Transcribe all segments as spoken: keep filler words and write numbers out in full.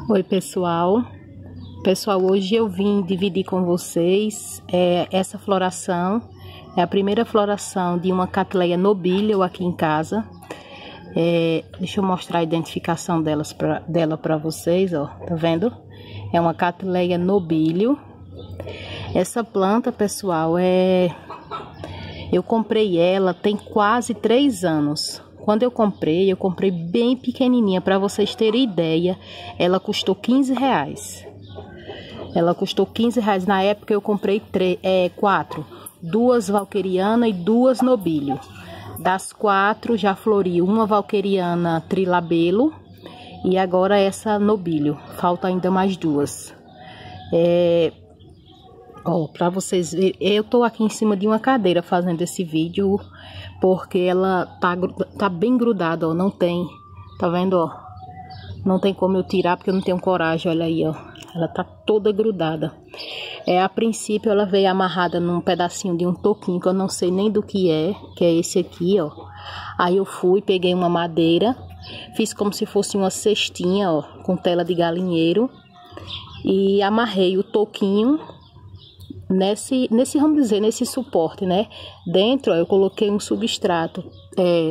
Oi pessoal, pessoal hoje eu vim dividir com vocês é, essa floração, é a primeira floração de uma Cattleya nobilium aqui em casa. É, deixa eu mostrar a identificação delas pra, dela para vocês, ó, tá vendo? É uma Cattleya nobilium. Essa planta, pessoal, é eu comprei ela tem quase três anos. Quando eu comprei, eu comprei bem pequenininha, para vocês terem ideia, ela custou quinze reais. Ela custou quinze reais, na época eu comprei três, é, quatro, duas valqueriana e duas nobilium. Das quatro já floriu uma valqueriana trilabelo e agora essa nobilium, falta ainda mais duas. É... Ó, para vocês verem, eu tô aqui em cima de uma cadeira fazendo esse vídeo, porque ela tá, tá bem grudada, ó, não tem, tá vendo, ó, não tem como eu tirar, porque eu não tenho coragem, olha aí, ó, ela tá toda grudada. É, a princípio ela veio amarrada num pedacinho de um toquinho, que eu não sei nem do que é, que é esse aqui, ó. Aí eu fui, peguei uma madeira, fiz como se fosse uma cestinha, ó, com tela de galinheiro, e amarrei o toquinho Nesse, nesse, vamos dizer, nesse suporte, né? Dentro, ó, eu coloquei um substrato, é,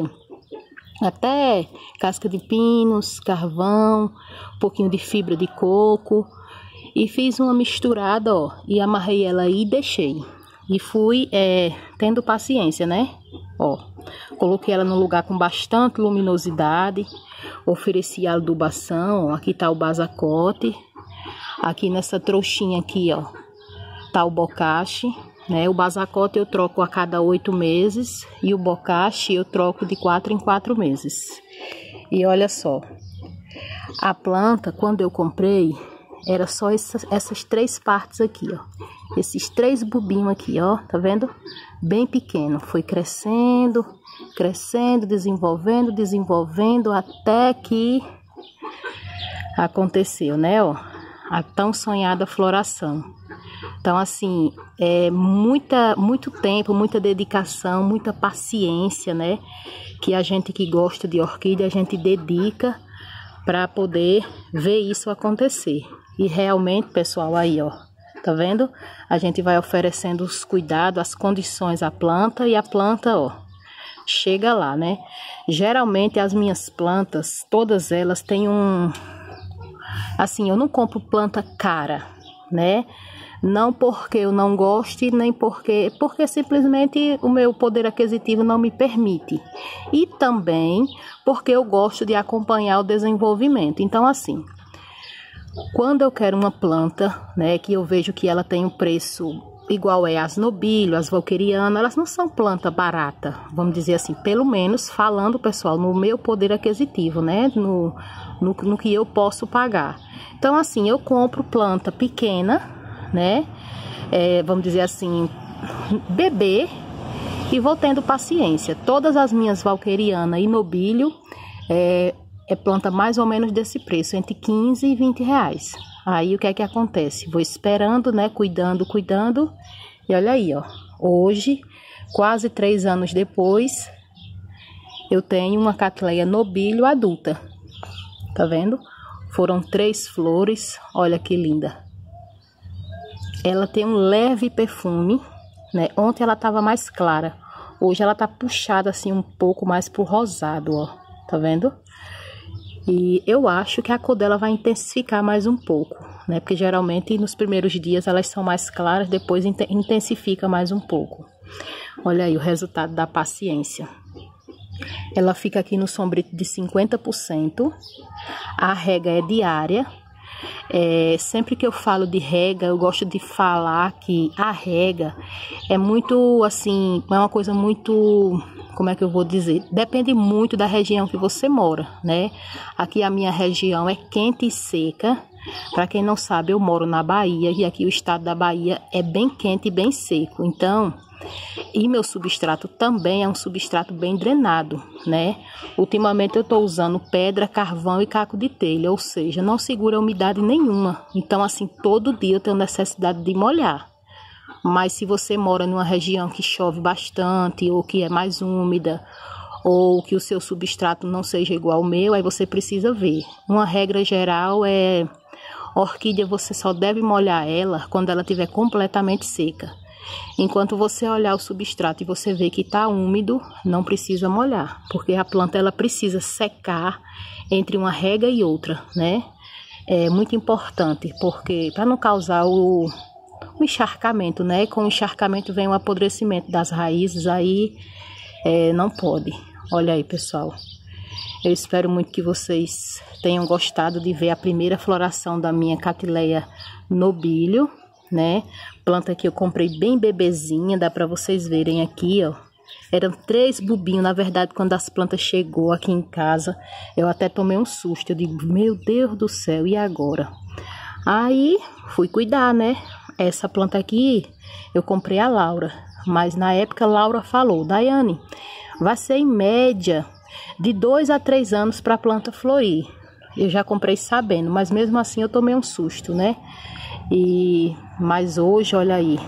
até casca de pinos, carvão, um pouquinho de fibra de coco. E fiz uma misturada, ó, e amarrei ela aí e deixei. E fui, é, tendo paciência, né? Ó, coloquei ela num lugar com bastante luminosidade. Ofereci a adubação, ó, aqui tá o basacote. Aqui nessa trouxinha aqui, ó, tá o bocache, né? O basacote eu troco a cada oito meses e o bocache eu troco de quatro em quatro meses. E olha só, a planta, quando eu comprei, era só essas, essas três partes aqui, ó. Esses três bubinhos aqui, ó, tá vendo? Bem pequeno. Foi crescendo, crescendo, desenvolvendo, desenvolvendo, até que aconteceu, né, ó, a tão sonhada floração. Então, assim, é muita, muito tempo, muita dedicação, muita paciência, né? Que a gente que gosta de orquídea, a gente dedica para poder ver isso acontecer. E realmente, pessoal, aí, ó, tá vendo? A gente vai oferecendo os cuidados, as condições à planta e a planta, ó, chega lá, né? Geralmente, as minhas plantas, todas elas têm um... Assim, eu não compro planta cara, né? Não porque eu não goste, nem porque... Porque simplesmente o meu poder aquisitivo não me permite. E também porque eu gosto de acompanhar o desenvolvimento. Então, assim, quando eu quero uma planta, né, que eu vejo que ela tem um preço igual é as nobilium, as valquerianas, elas não são planta barata, vamos dizer assim, pelo menos falando, pessoal, no meu poder aquisitivo, né, no, no, no que eu posso pagar. Então, assim, eu compro planta pequena, né, é, vamos dizer assim, bebê, e vou tendo paciência. Todas as minhas valqueriana e nobilium é, é planta mais ou menos desse preço, entre quinze e vinte reais. Aí o que é que acontece? Vou esperando, né, cuidando, cuidando, e olha aí, ó, hoje, quase três anos depois, eu tenho uma Cattleya nobilium adulta, tá vendo? Foram três flores, olha que linda. Ela tem um leve perfume, né? Ontem ela tava mais clara, hoje ela tá puxada assim um pouco mais pro rosado, ó, tá vendo? E eu acho que a cor dela vai intensificar mais um pouco, né? Porque geralmente nos primeiros dias elas são mais claras, depois intensifica mais um pouco. Olha aí o resultado da paciência. Ela fica aqui no sombrito de cinquenta por cento, a rega é diária. É, sempre que eu falo de rega, eu gosto de falar que a rega é muito, assim, é uma coisa muito, como é que eu vou dizer? Depende muito da região que você mora, né? Aqui a minha região é quente e seca. Para quem não sabe, eu moro na Bahia e aqui o estado da Bahia é bem quente e bem seco. Então, e meu substrato também é um substrato bem drenado, né? Ultimamente eu estou usando pedra, carvão e caco de telha, ou seja, não segura umidade nenhuma. Então, assim, todo dia eu tenho necessidade de molhar. Mas se você mora numa região que chove bastante ou que é mais úmida, ou que o seu substrato não seja igual ao meu, aí você precisa ver. Uma regra geral é A orquídea você só deve molhar ela quando ela estiver completamente seca. Enquanto você olhar o substrato e você ver que está úmido, não precisa molhar, porque a planta ela precisa secar entre uma rega e outra, né? É muito importante, porque para não causar o, o encharcamento, né? Com o encharcamento vem o apodrecimento das raízes, aí é, não pode. Olha aí, pessoal. Eu espero muito que vocês tenham gostado de ver a primeira floração da minha Cattleya nobilio, né? Planta que eu comprei bem bebezinha, dá para vocês verem aqui, ó. Eram três bulbinhos, na verdade, quando as plantas chegou aqui em casa, eu até tomei um susto. Eu digo, meu Deus do céu, e agora? Aí, fui cuidar, né? Essa planta aqui, eu comprei a Laura, mas na época a Laura falou, Daiane, vai ser em média de dois a três anos para a planta florir. Eu já comprei sabendo, mas mesmo assim eu tomei um susto, né? E mas hoje, olha aí,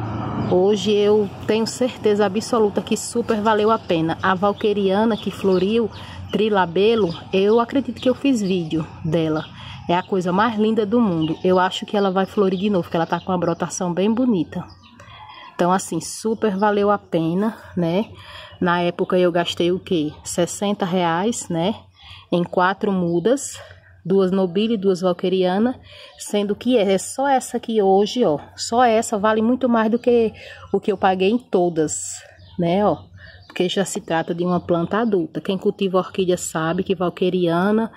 hoje eu tenho certeza absoluta que super valeu a pena. A valqueriana que floriu, trilabelo, eu acredito que eu fiz vídeo dela. É a coisa mais linda do mundo. Eu acho que ela vai florir de novo, porque ela tá com uma brotação bem bonita. Então assim, super valeu a pena, né? Na época eu gastei o quê? sessenta reais, né? Em quatro mudas. Duas nobilio e duas valqueriana, sendo que é só essa aqui hoje, ó. Só essa vale muito mais do que o que eu paguei em todas, né, ó. Porque já se trata de uma planta adulta. Quem cultiva orquídea sabe que valqueriana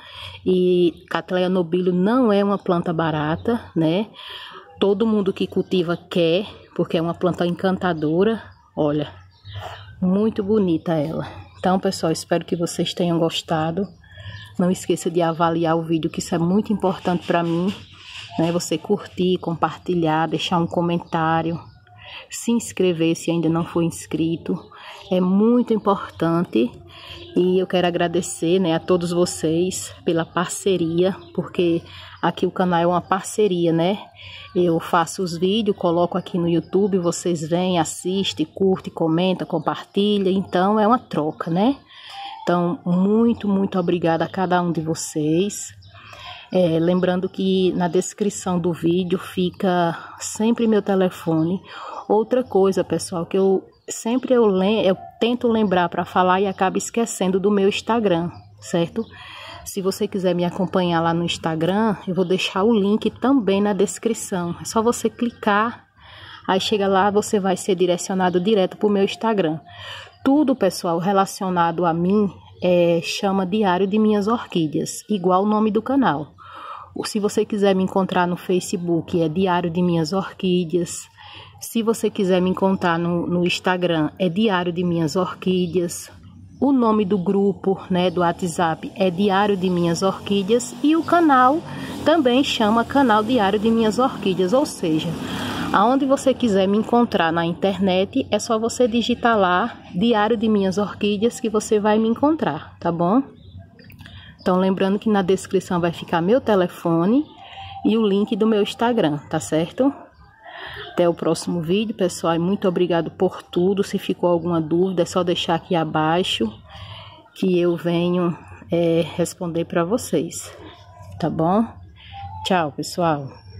e Cattleya nobilio não é uma planta barata, né. Todo mundo que cultiva quer, porque é uma planta encantadora. Olha, muito bonita ela. Então, pessoal, espero que vocês tenham gostado. Não esqueça de avaliar o vídeo, que isso é muito importante para mim, né? Você curtir, compartilhar, deixar um comentário, se inscrever se ainda não for inscrito. É muito importante e eu quero agradecer, né, a todos vocês pela parceria, porque aqui o canal é uma parceria, né? Eu faço os vídeos, coloco aqui no YouTube, vocês vêm, assistem, curtem, comentam, compartilham, então é uma troca, né? Então, muito, muito obrigada a cada um de vocês. É, lembrando que na descrição do vídeo fica sempre meu telefone. Outra coisa, pessoal, que eu sempre eu, lem eu tento lembrar para falar e acabo esquecendo do meu Instagram, certo? Se você quiser me acompanhar lá no Instagram, eu vou deixar o link também na descrição. É só você clicar, aí chega lá, você vai ser direcionado direto para o meu Instagram. Tudo, pessoal, relacionado a mim é, chama Diário de Minhas Orquídeas, igual o nome do canal. Se você quiser me encontrar no Facebook, é Diário de Minhas Orquídeas. Se você quiser me encontrar no, no Instagram, é Diário de Minhas Orquídeas. O nome do grupo, né, do WhatsApp é Diário de Minhas Orquídeas. E o canal também chama Canal Diário de Minhas Orquídeas, ou seja, aonde você quiser me encontrar na internet, é só você digitar lá Diário de Minhas Orquídeas que você vai me encontrar, tá bom? Então, lembrando que na descrição vai ficar meu telefone e o link do meu Instagram, tá certo? Até o próximo vídeo, pessoal. Muito obrigado por tudo. Se ficou alguma dúvida, é só deixar aqui abaixo que eu venho é, responder para vocês, tá bom? Tchau, pessoal.